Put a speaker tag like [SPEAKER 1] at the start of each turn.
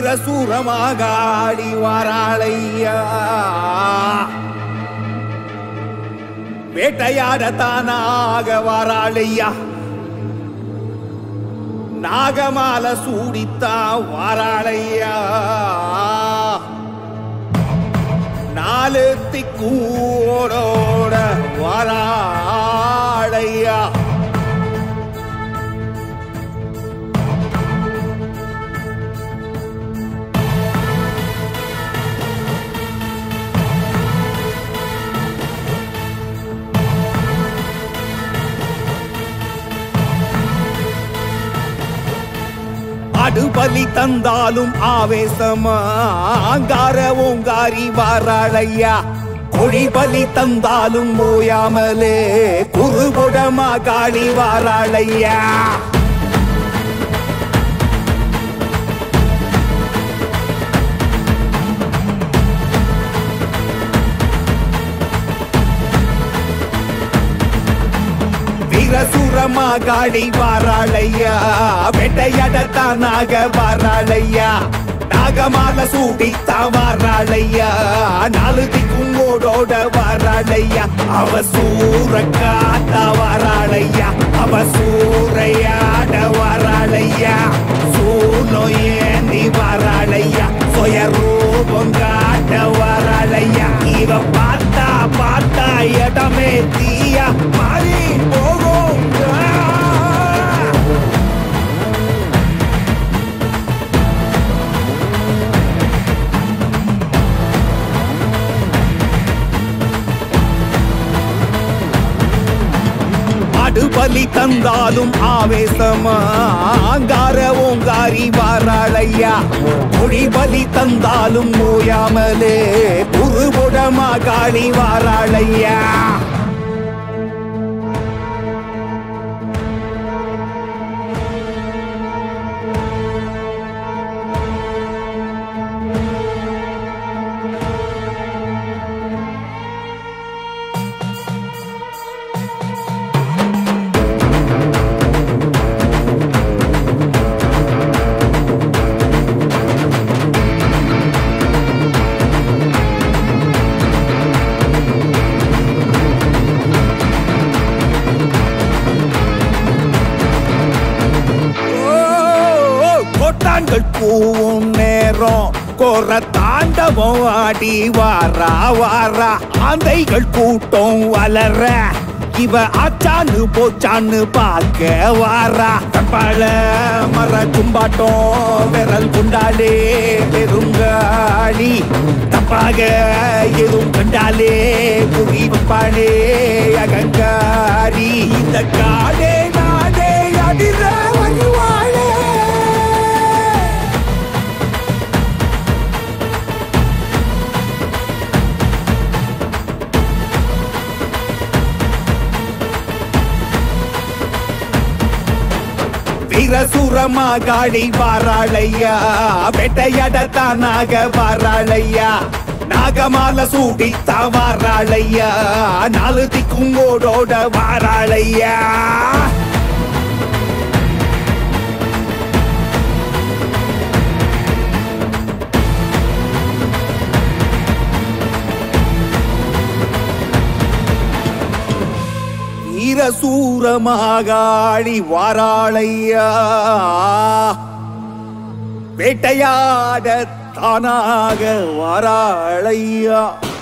[SPEAKER 1] வீரசூரமாக ஆடி வாராளையா வேட்டையாடத்தானாக வாராளையா நாகமால சூடித்தா வாராளையா நாலு திக்கூடோட வாராளையா அடுபலி தந்தாலும் ஆவேசமா அங்கார ஓங்காரி வாராளையா கொடிபலி தந்தாலும் ஓயாமலே குறுபுடமா காளி வாராளையா வீரசூரமா காளி வாராளையா வேட்டையாடத்தானாக வாராளையா நாகமால சூடித்தா வாராளையா நாலு திக்குங்கோடோட வாராளையா அவ சூர காத்த வாராளையா அவ சூறையாட வாராளையா சூனோ ஏந்தி வாராளையா சொய ரூபம் காட்ட வாராளையா இவ பார்த்தா பார்த்தா இடமே தீயா மாறி போகும் அடுபலி தந்தாலும் ஆவேசமா அங்கார ஓங்காரி வாராளையா கொடிபலி தந்தாலும் ஓயாமலே குறுபுடமா காளி வாராளையா பூவும் நேரம் கோர தாண்டவம் ஆடி வாரா வாரா ஆந்தைகள் கூட்டம் வளர இவ ஆச்சான்னு போச்சான்னு பார்க்க வாரா கப்பால மர கும்பாட்டம் விரல் குண்டாலே பெருங்காளி தப்பாக எதுவும் கண்டாலே புரி வைப்பாளே அகங்காரி இந்த காடே நாடே அடிர வருவாளே வீரசூரமா காளி வாராளையா வேட்டையாடத்தானாக வாராளையா நாகமால சூடித்தா வாராளையா நாலு திக்குங்கோடோட வாராளையா வீரசூரமாகாளி வாராளையா வேட்டையாட தானாக வாராளையா